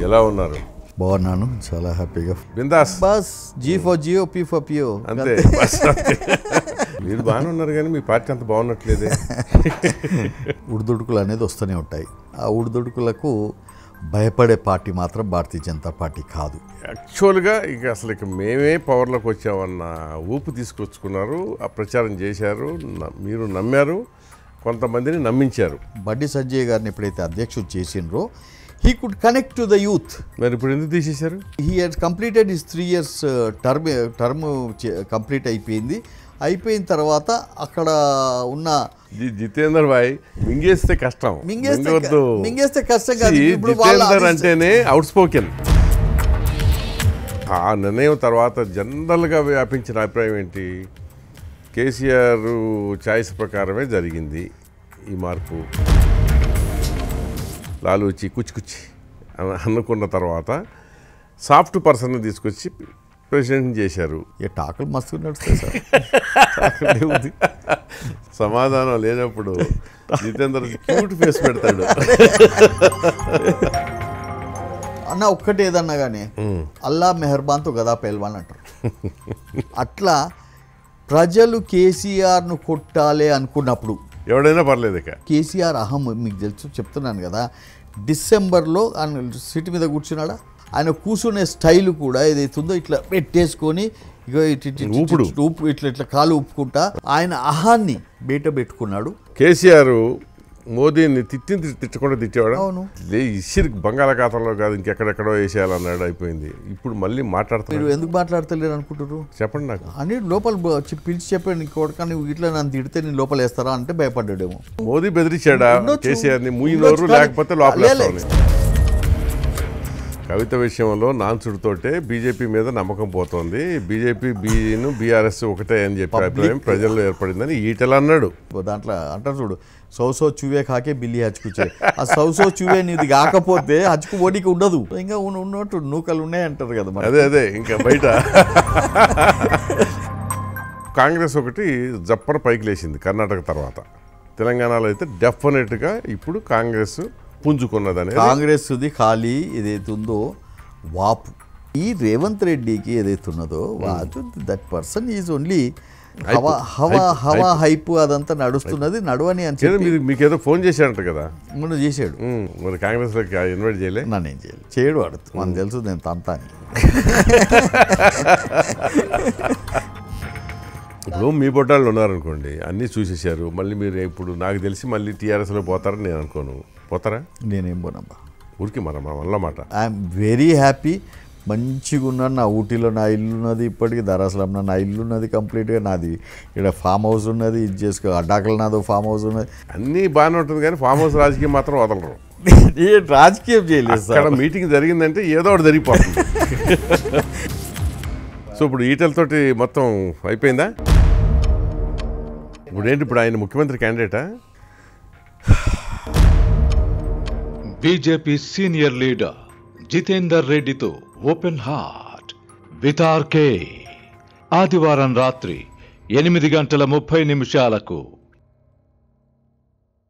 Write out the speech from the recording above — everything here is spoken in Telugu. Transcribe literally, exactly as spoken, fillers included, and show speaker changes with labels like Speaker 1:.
Speaker 1: ఎలా ఉన్నారు?
Speaker 2: బాగున్నాను, చాలా హ్యాపీగా.
Speaker 1: బిందాస్
Speaker 2: బస్ జీ ఫర్ జియో, పీ ఫర్ పియో
Speaker 1: అంతే. మీరు బాగానే ఉన్నారు కానీ మీ పార్టీ అంత బాగున్నట్లేదే.
Speaker 2: ఉడుదుడుకులు అనేది వస్తూనే ఉంటాయి. ఆ ఉడుదుడుకులకు భయపడే పార్టీ మాత్రం భారతీయ జనతా పార్టీ కాదు.
Speaker 1: యాక్చువల్గా ఇక అసలు ఇక మేమే పవర్లోకి వచ్చామన్న ఊపు తీసుకొచ్చుకున్నారు, ఆ ప్రచారం చేశారు, మీరు నమ్మారు, కొంతమందిని నమ్మించారు.
Speaker 2: బండి సంజయ్ గారిని ఎప్పుడైతే అధ్యక్షుడు చేసిండ్రో he could connect to the youth.
Speaker 1: మరి ఇప్పుడు ఎందుకు తీసేశారు?
Speaker 2: he has completed his three years term term complete అయిపోయింది. అయిపోయిన తర్వాత అక్కడ ఉన్న
Speaker 1: జితేందర్ భాయ్ మింగేస్తే కష్టం,
Speaker 2: మింగేస్తే కష్టం కాదు.
Speaker 1: జితేందర్ అంటేనే అవుట్ స్పోకెన్. ఆ నిర్ణయం తర్వాత జనరల్గా వ్యాపించిన అభిప్రాయం ఏంటి? కేసీఆర్ ఛాయిస్ ప్రకారమే జరిగింది ఈ మార్పు. లాలూచి కుచ్చి అనుకున్న తర్వాత సాఫ్ట్ పర్సన్ తీసుకొచ్చి ప్రెసిడెంట్ చేశారు.
Speaker 2: ఏ టాకులు మస్తు నడుస్తాయి సార్.
Speaker 1: సమాధానం లేనప్పుడు జితేందర్ క్యూట్ ఫేస్ పెడతాడు.
Speaker 2: అన్న ఒక్కటి ఏదన్నా కానీ అల్లా మెహర్బాన్తో గదా పెల్వాన్ అంటారు. అట్లా ప్రజలు కేసీఆర్ను కొట్టాలి అనుకున్నప్పుడు
Speaker 1: ఎవడైనా పర్లేదు. ఇక
Speaker 2: కేసీఆర్ అహం మీకు తెలుసు, చెప్తున్నాను కదా. డిసెంబర్లో ఆయన సీటు మీద కూర్చున్నాడా, ఆయన కూర్చునే స్టైల్ కూడా ఏదైతుందో ఇట్లా పెట్టేసుకొని ఇగో
Speaker 1: ఊపుడు
Speaker 2: ఊపు ఇట్లా ఇట్లా కాలు ఊపుకుంటా ఆయన అహాన్ని బయట పెట్టుకున్నాడు.
Speaker 1: కేసీఆర్ మోదీని తిట్టి తిట్టకుండా తిట్టేవాడు.
Speaker 2: అవును,
Speaker 1: ఇసిరి బంగాళాఖాతంలో కాదు ఇంకెక్కడెక్కడో వేసేయాలన్నాడు. అయిపోయింది. ఇప్పుడు మళ్ళీ మాట్లాడుతున్నారు.
Speaker 2: మీరు ఎందుకు మాట్లాడతలేరు అనుకుంటారు?
Speaker 1: చెప్పండి నాకు.
Speaker 2: అని లోపల పిలిచి చెప్పాడు, నీ కొడుకు నువ్వు ఇట్లా నన్ను తిడితే నేను లోపల వేస్తారా అంటే భయపడ్డాడేమో.
Speaker 1: మోదీ బెదిరించాడా కేసీఆర్ ని? మూయి నోరు లేకపోతే లోపల. కవిత విషయంలో నాన్సుడితోటే బీజేపీ మీద నమ్మకం పోతోంది. బీజేపీ బీను బీఆర్ఎస్ ఒకటే అని చెప్పి అభిప్రాయం ప్రజల్లో ఏర్పడిందని ఈటెల అన్నాడు.
Speaker 2: దాంట్లో అంటారు చూడు, సౌసో చూవే కాకే బిల్లి హచ్చుకుచ్చే. ఆ సౌసో చూవే నీది కాకపోతే హచ్చుకు ఓడికి ఉండదు. ఇంకా ఉన్నట్టు నూకలు ఉన్నాయి అంటారు కదా.
Speaker 1: అదే అదే ఇంకా బయట కాంగ్రెస్ ఒకటి జప్పర పైకి లేచింది కర్ణాటక తర్వాత. తెలంగాణలో అయితే డెఫినెట్గా ఇప్పుడు కాంగ్రెస్ పుంజుకున్నదని.
Speaker 2: కాంగ్రెస్ది ఖాళీ ఏదైతే ఉందో వాపు. ఈ రేవంత్ రెడ్డికి ఏదైతే ఉన్నదో వాచు దట్ పర్సన్ ఈజ్ ఓన్లీ హవా హవా హవా హైప్ అదంతా నడుస్తున్నది. నడవని అని చెప్పి
Speaker 1: మీకు ఏదో ఫోన్ చేశాడంట కదా.
Speaker 2: మొన్న చేశాడు.
Speaker 1: మరి కాంగ్రెస్ లోకి ఇన్వైట్ చేయలే?
Speaker 2: నన్ను ఏం చేయలేదు, చేయడు వాడు. మనకు తెలుసు నేను తంతా అని.
Speaker 1: ఇప్పుడు మీ బొడ్డాళ్ళు ఉన్నారనుకోండి, అన్నీ చూసేశారు. మళ్ళీ మీరు ఇప్పుడు నాకు తెలిసి మళ్ళీ టీఆర్ఎస్లో పోతారని నేను అనుకోను. పోతారా?
Speaker 2: నేనేం పోనమ్మా,
Speaker 1: ఊరికి మన వల్ల మాట.
Speaker 2: ఐఎమ్ వెరీ హ్యాపీ, మంచిగా ఉన్నాను. నా ఊటీలో నా ఇల్లు ఉన్నది, ఇప్పటికీ దరాసలంలో నా ఇల్లు ఉన్నది కంప్లీట్గా. నాది ఇక్కడ ఫామ్ హౌస్ ఉన్నది, ఇది చేసుకో అడ్డాకలు నాదో ఫామ్ హౌస్ ఉన్నది.
Speaker 1: అన్నీ బాగానే ఉంటుంది కానీ ఫామ్ హౌస్ రాజకీయం మాత్రం వదలరు.
Speaker 2: ఏ రాజకీయం చేయలేదు సార్.
Speaker 1: అక్కడ మీటింగ్ జరిగిందంటే ఏదో ఒకటి జరిగిపోతుంది. సో ఇప్పుడు ఈటెలతోటి మొత్తం అయిపోయిందా? ఇప్పుడు ఏంటి, ఇప్పుడు ఆయన ముఖ్యమంత్రి క్యాండిడేటా?
Speaker 3: బీజేపీ సీనియర్ లీడర్ జితేందర్ రెడ్డితో ఓపెన్ హార్ట్ విత్ ఆర్కే ఆదివారం రాత్రి ఎనిమిది గంటల ముప్పై నిమిషాలకు.